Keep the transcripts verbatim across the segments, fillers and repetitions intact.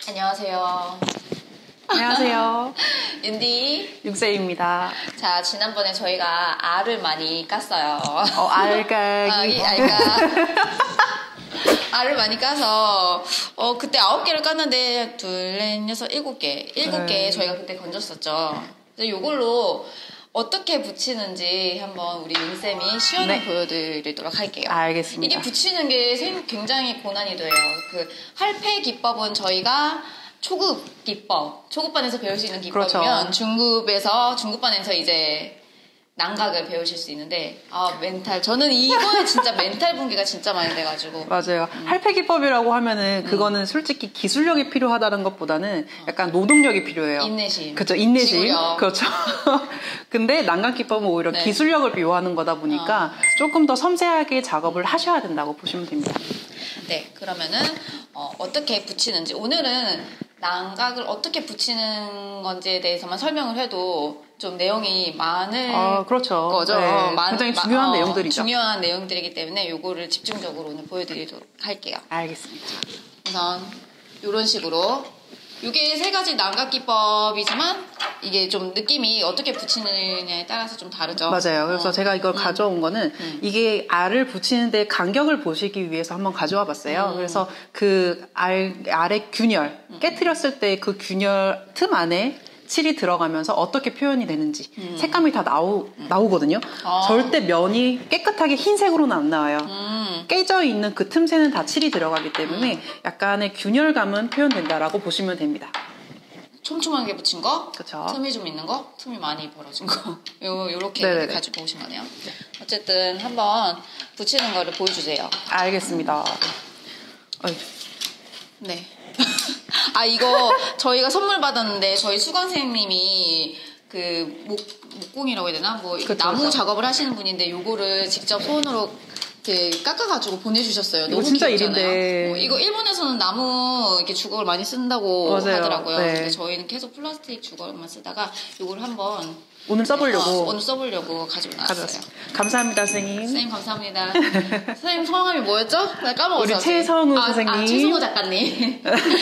안녕하세요. 안녕하세요. 윤디. 육세입니다. 자, 지난번에 저희가 알을 많이 깠어요. 어, 알까기. 아, 이 알까. 알을 많이 까서, 어, 그때 아홉 개를 깠는데, 둘, 넷, 여섯, 일곱 개. 일곱 개 네. 저희가 그때 건졌었죠. 그래서 요걸로 어떻게 붙이는지 한번 우리 윤쌤이 시연을 네. 보여드리도록 할게요. 알겠습니다. 이게 붙이는 게 굉장히 고난이 돼요. 그 할패 기법은 저희가 초급 기법, 초급반에서 배울 수 있는 기법이면 그렇죠. 중급에서 중급반에서 이제 난각을 배우실 수 있는데 아 멘탈 저는 이거에 진짜 멘탈 붕괴가 진짜 많이 돼가지고 맞아요. 음. 할패기법이라고 하면은 그거는 음. 솔직히 기술력이 필요하다는 것보다는 약간 노동력이 필요해요. 인내심. 그렇죠. 인내심. 지구력. 그렇죠. 근데 난각기법은 오히려 네. 기술력을 요하는 거다 보니까 어. 조금 더 섬세하게 작업을 하셔야 된다고 보시면 됩니다. 네, 그러면은 어, 어떻게 붙이는지 오늘은 난각을 어떻게 붙이는 건지에 대해서만 설명을 해도 좀 내용이 많을 아, 그렇죠. 거죠. 네, 많, 굉장히 중요한 어, 내용들이죠. 중요한 내용들이기 때문에 요거를 집중적으로 오늘 보여드리도록 할게요. 알겠습니다. 우선 이런 식으로 이게 세 가지 난각 기법이지만 이게 좀 느낌이 어떻게 붙이느냐에 따라서 좀 다르죠. 맞아요. 그래서 어. 제가 이걸 음. 가져온 거는 음. 이게 알을 붙이는데 간격을 보시기 위해서 한번 가져와 봤어요. 음. 그래서 그 알, 알의 균열, 음. 깨트렸을 때 그 균열 틈 안에 칠이 들어가면서 어떻게 표현이 되는지 음. 색감이 다 나오, 나오거든요. 아. 절대 면이 깨끗하게 흰색으로는 안 나와요. 음. 깨져 있는 그 틈새는 다 칠이 들어가기 때문에 약간의 균열감은 표현된다라고 보시면 됩니다. 촘촘하게 붙인 거, 그쵸. 틈이 좀 있는 거, 틈이 많이 벌어진 거 요, 요렇게 네네네. 가지고 오신 거네요. 어쨌든 한번 붙이는 거를 보여주세요. 알겠습니다. 어이. 네. 아 이거 저희가 선물 받았는데 저희 수강생님이 그 목, 목공이라고 해야 되나? 뭐 그쵸, 나무 그쵸. 작업을 하시는 분인데 요거를 직접 손으로 이렇게 깎아가지고 보내주셨어요. 이거 너무 진짜 귀엽잖아요. 일인데. 어, 이거 일본에서는 나무 이렇게 주걱을 많이 쓴다고 맞아요. 하더라고요. 네. 근데 저희는 계속 플라스틱 주걱만 쓰다가 이걸 한번 오늘 써보려고. 어, 오늘 써보려고 가지고 나왔어요. 가져왔어요. 감사합니다, 선생님. 선생님 감사합니다. 선생님 성함이 뭐였죠? 나 까먹었어요. 우리 최성우 아, 선생님. 아, 최성우 작가님.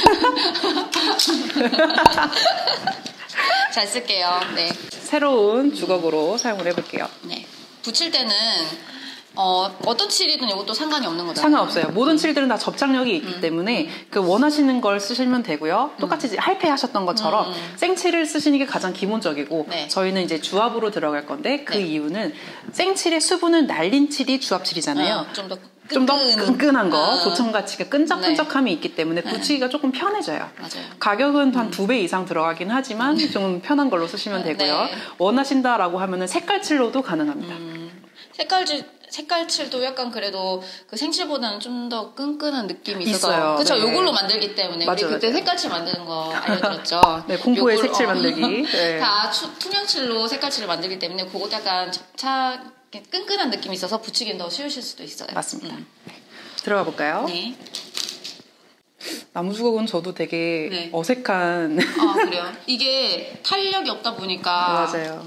잘 쓸게요. 네. 새로운 주걱으로 사용을 해볼게요. 네. 붙일 때는 어, 어떤 칠이든 이것도 상관이 없는 거잖아요. 상관없어요. 모든 칠들은 다 접착력이 있기 음. 때문에 그 원하시는 걸 쓰시면 되고요. 똑같이 할패 하셨던 것처럼 음, 음. 생칠을 쓰시는 게 가장 기본적이고 네. 저희는 이제 주압으로 들어갈 건데 그 네. 이유는 생칠의 수분은 날린 칠이 주압칠이잖아요. 어, 좀 더 좀 더 끈끈. 끈끈한 거, 어. 도청가치가 끈적끈적함이 있기 때문에 붙이기가 조금 편해져요. 맞아요. 가격은 한 두 배 이상 들어가긴 하지만 좀 편한 걸로 쓰시면 되고요. 네. 원하신다라고 하면은 색깔칠로도 가능합니다. 음, 색깔질 색깔칠도 약간 그래도 그 생칠보다는 좀 더 끈끈한 느낌이 있어서 있어요. 그쵸. 네. 요걸로 만들기 때문에 맞아요, 우리 그때 맞아요. 색깔칠 만드는 거 알려드렸죠. 네, 공포의 요걸, 색칠 어, 만들기. 네. 다 추, 투명칠로 색깔칠을 만들기 때문에 그것도 약간 접착 끈끈한 느낌이 있어서 붙이기는 더 쉬우실 수도 있어요. 맞습니다. 음. 들어가 볼까요? 네. 나무 주걱은 저도 되게 네. 어색한. 아 그래요? 이게 탄력이 없다 보니까 맞아요.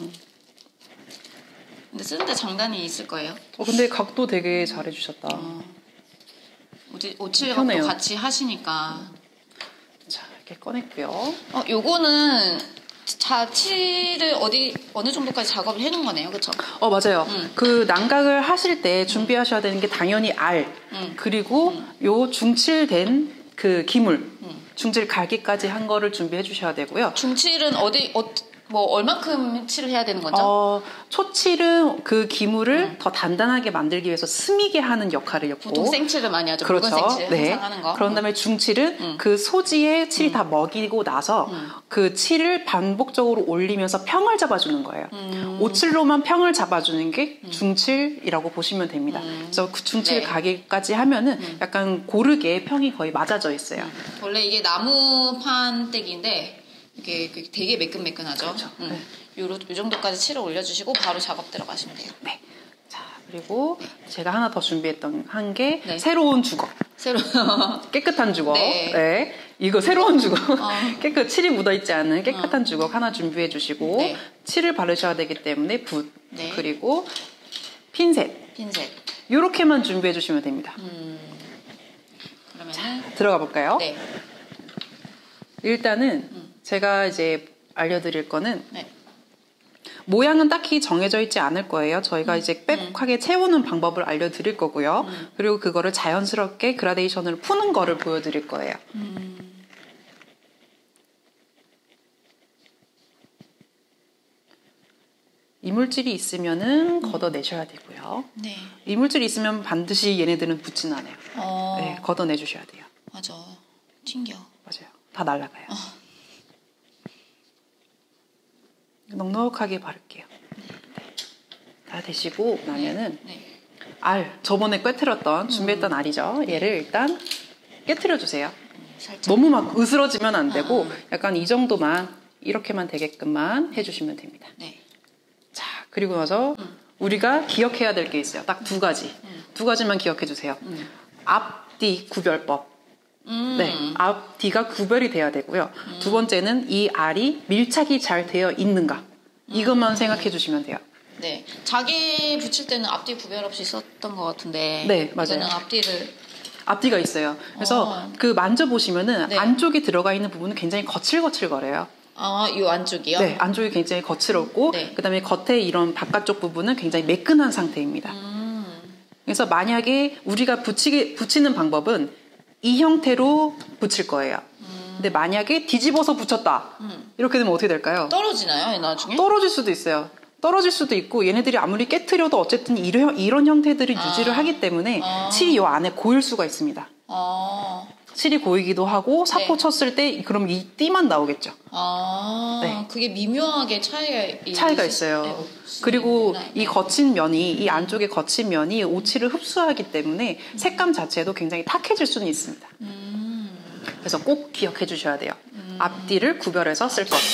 근데 쓰는데 장단이 있을 거예요. 어, 근데 각도 되게 잘해주셨다. 어. 오칠- 오칠각도 편해요. 같이 하시니까. 자, 이렇게 꺼냈고요. 어, 요거는 자 칠을 어디 어느 정도까지 작업을 해놓은 거네요, 그렇죠? 어, 맞아요. 음. 그 난각을 하실 때 준비하셔야 되는 게 당연히 알, 음. 그리고 음. 요 중칠된 그 기물, 음. 중칠 갈기까지 한 거를 준비해 주셔야 되고요. 중칠은 어디 어, 뭐 얼만큼 칠을 해야 되는 거죠? 어, 초칠은 그 기물을 음. 더 단단하게 만들기 위해서 스미게 하는 역할을 했고, 보통 생칠을 많이 하죠. 그렇죠. 붉은 생칠 네. 항상 하는 거. 그런 다음에 중칠은 음. 그 소지에 칠이 다 먹이고 나서 음. 그 칠을 반복적으로 올리면서 평을 잡아주는 거예요. 음. 오칠로만 평을 잡아주는 게 중칠이라고 보시면 됩니다. 음. 그래서 그 중칠 네. 가기까지 하면은 음. 약간 고르게 평이 거의 맞아져 있어요. 원래 이게 나무판 떼기인데 이게 되게 매끈매끈하죠. 그렇죠. 음. 네. 요, 요 정도까지 칠을 올려주시고 바로 작업 들어가시면 돼요. 네. 자, 그리고 제가 하나 더 준비했던 한 게 네. 새로운 주걱. 새로 깨끗한 주걱. 네. 네. 이거 새로운 주걱. 어. 깨끗, 칠이 묻어있지 않은 깨끗한 주걱 하나 준비해 주시고, 네. 칠을 바르셔야 되기 때문에 붓, 네. 그리고 핀셋. 핀셋. 요렇게만 준비해 주시면 됩니다. 음. 그러면은 들어가 볼까요? 네. 일단은 음. 제가 이제 알려드릴 거는 네. 모양은 딱히 정해져 있지 않을 거예요. 저희가 음. 이제 빼곡하게 채우는 방법을 알려드릴 거고요. 음. 그리고 그거를 자연스럽게 그라데이션을 푸는 거를 보여드릴 거예요. 음. 이물질이 있으면은 걷어내셔야 되고요. 네. 이물질이 있으면 반드시 얘네들은 붙진 않아요. 어. 네, 걷어내주셔야 돼요. 맞아. 튕겨. 맞아요. 다 날아가요. 어. 넉넉하게 바를게요. 네. 다 되시고 나면은 네. 알, 저번에 꿰트렸던 준비했던 음. 알이죠. 얘를 일단 깨트려 주세요. 살짝. 너무 막 으스러지면 안 되고 아, 아. 약간 이 정도만 이렇게만 되게끔만 해주시면 됩니다. 네. 자, 그리고 나서 음. 우리가 기억해야 될 게 있어요. 딱 두 가지. 음. 두 가지만 기억해 주세요. 음. 앞뒤 구별법. 음. 네, 앞뒤가 구별이 돼야 되고요. 음. 두 번째는 이 알이 밀착이 잘 되어 있는가. 이것만 음. 생각해 주시면 돼요. 네. 자기 붙일 때는 앞뒤 구별 없이 썼던 것 같은데. 네, 맞아요. 이거는 앞뒤를. 앞뒤가 있어요. 그래서 어. 그 만져보시면은 네. 안쪽에 들어가 있는 부분은 굉장히 거칠거칠거려요. 아, 요 안쪽이요? 네, 안쪽이 굉장히 거칠었고, 네. 그 다음에 겉에 이런 바깥쪽 부분은 굉장히 매끈한 상태입니다. 음. 그래서 만약에 우리가 붙이게, 붙이는 방법은 이 형태로 붙일 거예요. 음. 근데 만약에 뒤집어서 붙였다. 음. 이렇게 되면 어떻게 될까요? 떨어지나요, 나중에? 떨어질 수도 있어요. 떨어질 수도 있고 얘네들이 아무리 깨트려도 어쨌든 이런, 이런 형태들을 아. 유지를 하기 때문에 아. 칠이 이 안에 고일 수가 있습니다. 아. 칠이 고이기도 하고 사코 네. 쳤을 때 그럼 이 띠만 나오겠죠. 아. 네. 그게 미묘하게 차이가, 차이가 있- 있어요. 네, 없- 그리고 있구나. 이 거친 면이 이 안쪽에 거친 면이 오칠을 흡수하기 때문에 색감 자체도 굉장히 탁해질 수는 있습니다. 음. 그래서 꼭 기억해 주셔야 돼요. 음. 앞뒤를 구별해서 쓸 것.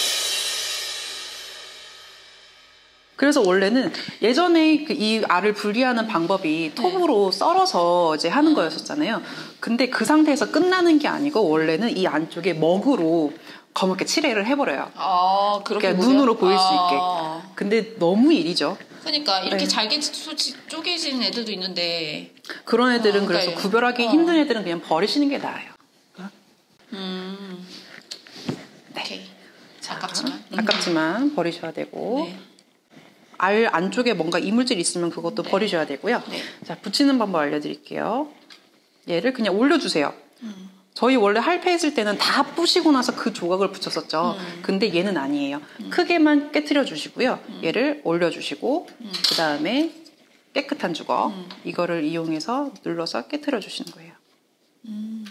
그래서 원래는 예전에 그 이 알을 분리하는 방법이 톱으로 썰어서 이제 하는 거였었잖아요. 근데 그 상태에서 끝나는 게 아니고 원래는 이 안쪽에 먹으로 검게 칠해를 해버려요. 아, 그렇게 그러니까 보세요? 눈으로 보일 수 있게. 아. 근데 너무 일이죠. 그러니까 이렇게 네. 잘게 솔직히 쪼개진 애들도 있는데. 그런 애들은 어, 그래서 그러니까 구별하기 어. 힘든 애들은 그냥 버리시는 게 나아요. 음. 네. 오케이. 자, 아깝지만. 아깝지만 버리셔야 되고 네. 알 안쪽에 뭔가 이물질 있으면 그것도 네. 버리셔야 되고요. 네. 자, 붙이는 방법 알려드릴게요. 얘를 그냥 올려주세요. 음. 저희 원래 할패 했을 때는 다 부시고 나서 그 조각을 붙였었죠. 음. 근데 얘는 아니에요. 음. 크게만 깨트려 주시고요. 음. 얘를 올려주시고 음. 그 다음에 깨끗한 주걱 음. 이거를 이용해서 눌러서 깨트려 주시는 거예요. 음.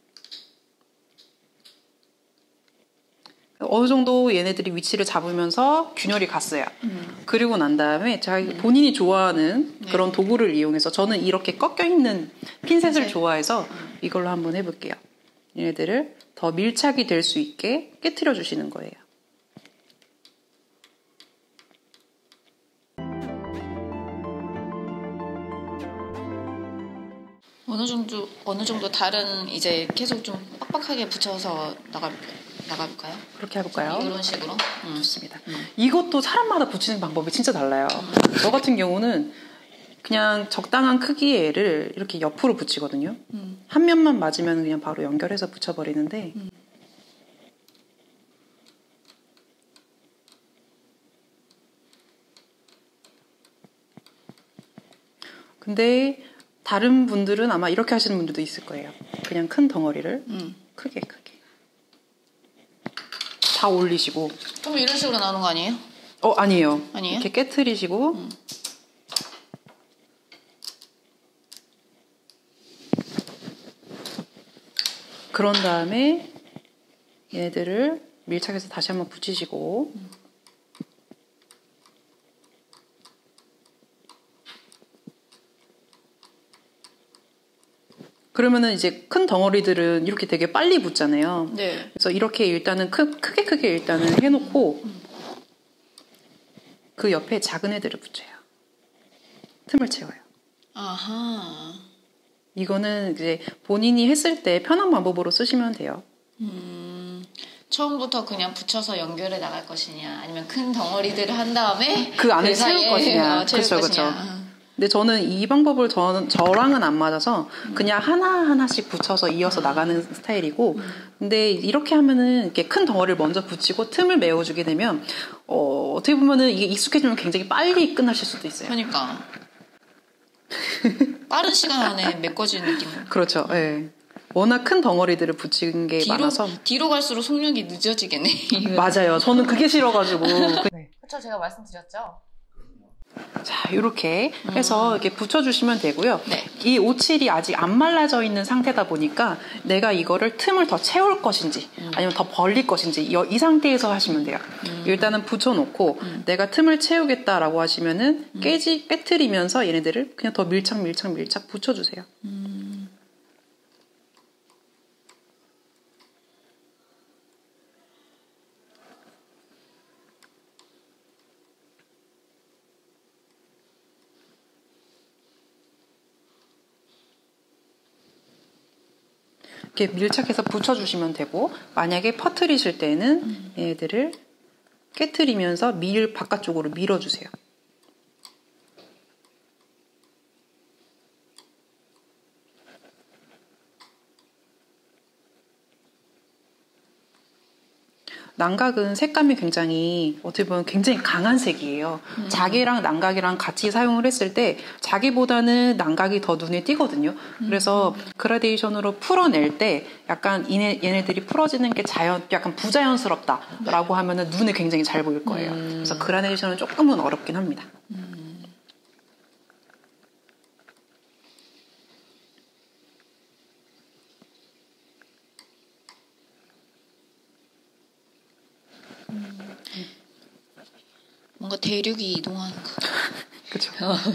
어느 정도 얘네들이 위치를 잡으면서 균열이 갔어요. 음. 그리고 난 다음에 자기 본인이 좋아하는 네. 그런 도구를 이용해서 저는 이렇게 꺾여 있는 핀셋을 핀셋. 좋아해서 음. 이걸로 한번 해볼게요. 얘네들을 더 밀착이 될 수 있게 깨트려 주시는 거예요. 어느 정도 어느 정도 다른 이제 계속 좀 빡빡하게 붙여서 나가 나가볼까요? 그렇게 해볼까요? 이런 식으로. 음. 좋습니다. 음. 이것도 사람마다 붙이는 방법이 진짜 달라요. 저 같은 경우는 그냥 적당한 크기의 애를 이렇게 옆으로 붙이거든요. 음. 한 면만 맞으면 그냥 바로 연결해서 붙여버리는데 음. 근데 다른 분들은 아마 이렇게 하시는 분들도 있을 거예요. 그냥 큰 덩어리를 음. 크게 크게 다 올리시고 그럼 이런 식으로 나오는 거 아니에요? 어 아니에요. 아니에요? 이렇게 깨트리시고 음. 그런 다음에 얘네들을 밀착해서 다시 한번 붙이시고 음. 그러면은 이제 큰 덩어리들은 이렇게 되게 빨리 붙잖아요. 네. 그래서 이렇게 일단은 크, 크게 크게 일단은 해놓고 음. 그 옆에 작은 애들을 붙여요. 틈을 채워요. 아하. 이거는 이제 본인이 했을 때 편한 방법으로 쓰시면 돼요. 음. 처음부터 그냥 붙여서 연결해 나갈 것이냐, 아니면 큰 덩어리들을 한 다음에 그 안에 그 채울 사이에, 것이냐. 어, 채울 그쵸, 것이냐. 그쵸. 근데 저는 이 방법을 저는, 저랑은 안 맞아서 그냥 하나하나씩 붙여서 이어서 나가는 스타일이고, 근데 이렇게 하면은 이렇게 큰 덩어리를 먼저 붙이고 틈을 메워주게 되면, 어, 어떻게 보면은 이게 익숙해지면 굉장히 빨리 끝나실 수도 있어요. 그러니까. 빠른 시간 안에 메꿔지는 느낌. 그렇죠. 예. 네. 워낙 큰 덩어리들을 붙이는 게 뒤로, 많아서. 뒤로 갈수록 속력이 늦어지겠네. 맞아요. 저는 그게 싫어가지고. 네. 그렇죠. 제가 말씀드렸죠. 자, 이렇게 해서 이렇게 붙여주시면 되고요. 네. 이 오칠이 아직 안 말라져 있는 상태다 보니까 내가 이거를 틈을 더 채울 것인지 음. 아니면 더 벌릴 것인지 이, 이 상태에서 하시면 돼요. 음. 일단은 붙여놓고 음. 내가 틈을 채우겠다라고 하시면은 음. 깨지, 깨트리면서 얘네들을 그냥 더 밀착, 밀착, 밀착 붙여주세요. 음. 이렇게 밀착해서 붙여주시면 되고, 만약에 퍼트리실 때는 음. 얘들을 깨트리면서 밀 바깥쪽으로 밀어주세요. 난각은 색감이 굉장히 어떻게 보면 굉장히 강한 색이에요. 음. 자개랑 난각이랑 같이 사용을 했을 때 자개보다는 난각이 더 눈에 띄거든요. 음. 그래서 그라데이션으로 풀어낼 때 약간 얘네, 얘네들이 풀어지는 게 자연, 약간 부자연스럽다라고 네. 하면은 눈에 굉장히 잘 보일 거예요. 음. 그래서 그라데이션은 조금은 어렵긴 합니다. 음. 뭔가 대륙이 이동하는 거. 그렇죠.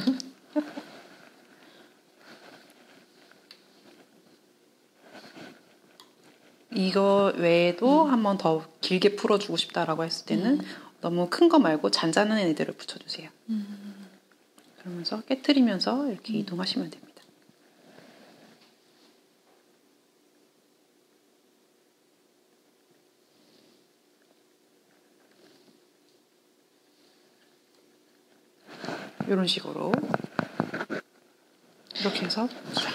이거 외에도 음. 한 번 더 길게 풀어주고 싶다라고 했을 때는 음. 너무 큰 거 말고 잔잔한 애들을 붙여주세요. 음. 그러면서 깨트리면서 이렇게 음. 이동하시면 됩니다. 이런 식으로 이렇게 해서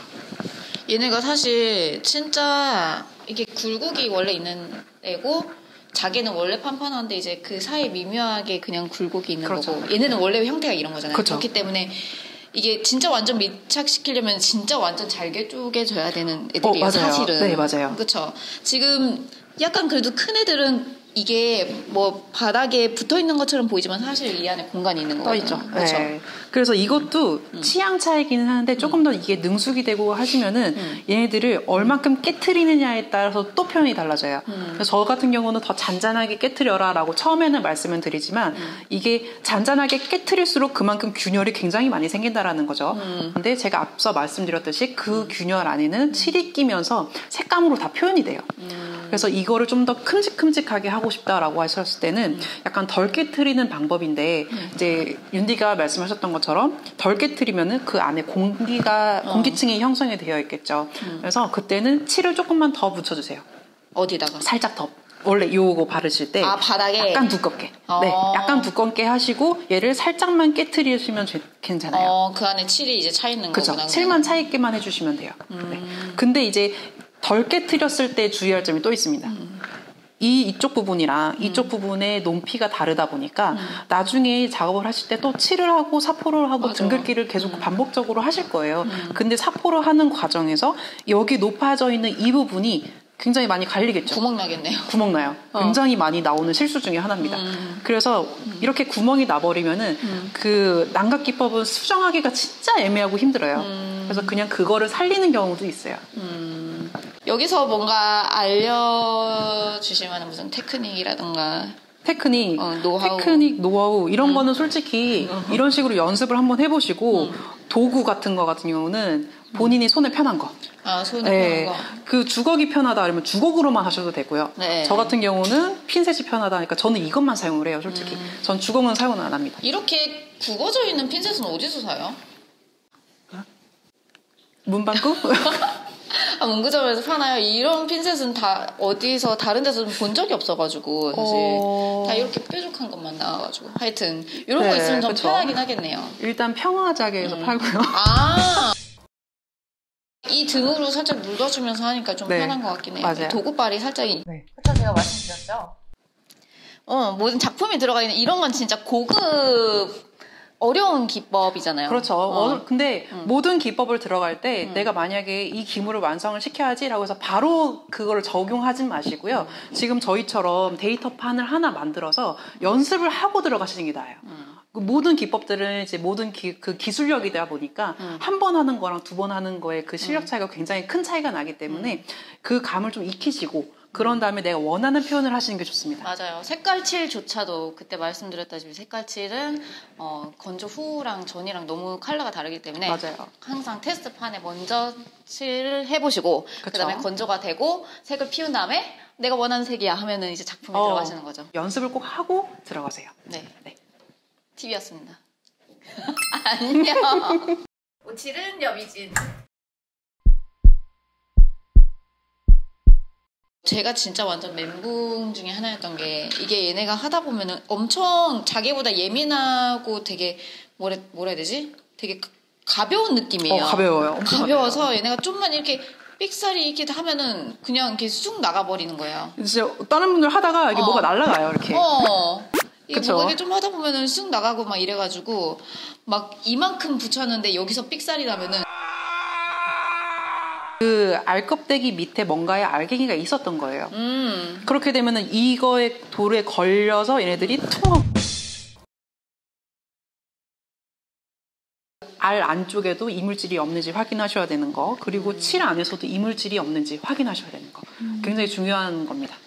얘네가 사실 진짜 이게 굴곡이 원래 있는 애고 자기는 원래 판판한데 이제 그 사이에 미묘하게 그냥 굴곡이 있는 그렇죠. 거고 얘네는 원래 형태가 이런 거잖아요. 그렇죠. 그렇기 때문에 이게 진짜 완전 밀착시키려면 진짜 완전 잘게 쪼개져야 되는 애들이에요. 어, 사실은. 네, 맞아요. 그렇죠. 지금 약간 그래도 큰 애들은 이게 뭐 바닥에 붙어 있는 것처럼 보이지만 사실 이 안에 공간이 있는 거거든요. 떠 있죠. 그렇죠. 네. 그래서 이것도 음. 취향 차이기는 하는데 조금 음. 더 이게 능숙이 되고 하시면은 음. 얘네들을 얼만큼 깨트리느냐에 따라서 또 표현이 달라져요. 음. 그래서 저 같은 경우는 더 잔잔하게 깨트려라라고 처음에는 말씀을 드리지만 음. 이게 잔잔하게 깨트릴수록 그만큼 균열이 굉장히 많이 생긴다라는 거죠. 음. 근데 제가 앞서 말씀드렸듯이 그 음. 균열 안에는 칠이 끼면서 색감으로 다 표현이 돼요. 음. 그래서 이거를 좀 더 큼직큼직하게 하고 싶다라고 하셨을 때는 음. 약간 덜 깨트리는 방법인데 음. 이제 윤디가 말씀하셨던 것처럼 덜 깨트리면은 그 안에 공기가 어. 공기층이 형성이 되어 있겠죠. 음. 그래서 그때는 칠을 조금만 더 붙여주세요. 어디다가? 살짝 더. 원래 요거 바르실 때 아, 바닥에? 약간 두껍게 어. 네, 약간 두껍게 하시고 얘를 살짝만 깨트리시면 괜찮아요. 어, 그 안에 칠이 이제 차 있는 그쵸? 거구나. 칠만 차 있게만 해주시면 돼요. 음. 네. 근데 이제 덜 깨트렸을 때 주의할 점이 또 있습니다. 음. 이 이쪽 부분이랑 음. 이쪽 부분의 높이가 다르다 보니까 음. 나중에 작업을 하실 때 또 칠을 하고 사포를 하고 맞아. 등글기를 계속 음. 반복적으로 하실 거예요. 음. 근데 사포를 하는 과정에서 여기 높아져 있는 이 부분이 굉장히 많이 갈리겠죠. 구멍 나겠네요. 구멍 나요. 어. 굉장히 많이 나오는 실수 중에 하나입니다. 음. 그래서 음. 이렇게 구멍이 나버리면은 음. 그 난각 기법은 수정하기가 진짜 애매하고 힘들어요. 음. 그래서 그냥 그거를 살리는 경우도 있어요. 음. 여기서 뭔가 알려주실 만한 무슨 테크닉이라든가 테크닉, 어, 노하우. 테크닉, 노하우 이런 음. 거는 솔직히 음. 이런 식으로 연습을 한번 해보시고 음. 도구 같은 거 같은 경우는 본인이 손에 편한 거. 아, 손에 네. 편한 거. 그 주걱이 편하다 그러면 주걱으로만 하셔도 되고요. 네. 저 같은 경우는 핀셋이 편하다 하니까 저는 이것만 사용을 해요, 솔직히. 음. 전 주걱은 사용을 안 합니다. 이렇게 굽어져 있는 핀셋은 어디서 사요? 문방구? 아, 문구점에서 파나요? 이런 핀셋은 다 어디서 다른 데서 본 적이 없어가지고 사실 어... 다 이렇게 뾰족한 것만 나와가지고 하여튼 이런 네, 거 있으면 좀 그쵸. 편하긴 하겠네요. 일단 평화자개에서 음. 팔고요. 아, 이 등으로 살짝 묽어주면서 하니까 좀 네, 편한 것 같긴 해요. 맞아요. 도구발이 살짝 네. 그쵸, 제가 말씀드렸죠. 어, 모든 작품이 들어가 있는 이런 건 진짜 고급 어려운 기법이잖아요. 그렇죠. 어. 어, 근데 음. 모든 기법을 들어갈 때 음. 내가 만약에 이 기물을 완성을 시켜야지라고 해서 바로 그거를 적용하진 마시고요. 음. 지금 저희처럼 데이터판을 하나 만들어서 연습을 하고 들어가시는 게 나아요. 음. 그 모든 기법들은 이제 모든 기, 그 기술력이다 보니까 음. 한 번 하는 거랑 두 번 하는 거에 그 실력 음. 차이가 굉장히 큰 차이가 나기 때문에 음. 그 감을 좀 익히시고 그런 다음에 내가 원하는 표현을 하시는 게 좋습니다. 맞아요. 색깔칠조차도 그때 말씀드렸다시피 색깔칠은 어, 건조 후랑 전이랑 너무 컬러가 다르기 때문에 맞아요. 항상 테스트판에 먼저 칠을 해보시고 그쵸. 그다음에 건조가 되고 색을 피운 다음에 내가 원하는 색이야 하면은 이제 작품에 어, 들어가시는 거죠. 연습을 꼭 하고 들어가세요. 네. 네. 티비였습니다. 안녕. 오칠은 여미진. 제가 진짜 완전 멘붕 중에 하나였던 게 이게 얘네가 하다 보면은 엄청 자기보다 예민하고 되게 뭐래 뭐라 해야 되지? 되게 가벼운 느낌이에요. 어, 가벼워요. 엄청 가벼워서 가벼워요. 얘네가 좀만 이렇게 삑사리 이렇게 하면은 그냥 이렇게 쑥 나가버리는 거예요. 진짜 다른 분들 하다가 이게 어. 뭐가 날아가요, 이렇게. 어. 이게 그쵸? 뭐가 이렇게 좀 하다 보면은 쑥 나가고 막 이래가지고 막 이만큼 붙였는데 여기서 삑살이 나면은 그 알껍데기 밑에 뭔가의 알갱이가 있었던 거예요. 음. 그렇게 되면은 이거에 돌에 걸려서 얘네들이 퉁. 알 안쪽에도 이물질이 없는지 확인하셔야 되는 거, 그리고 칠 안에서도 이물질이 없는지 확인하셔야 되는 거. 굉장히 중요한 겁니다.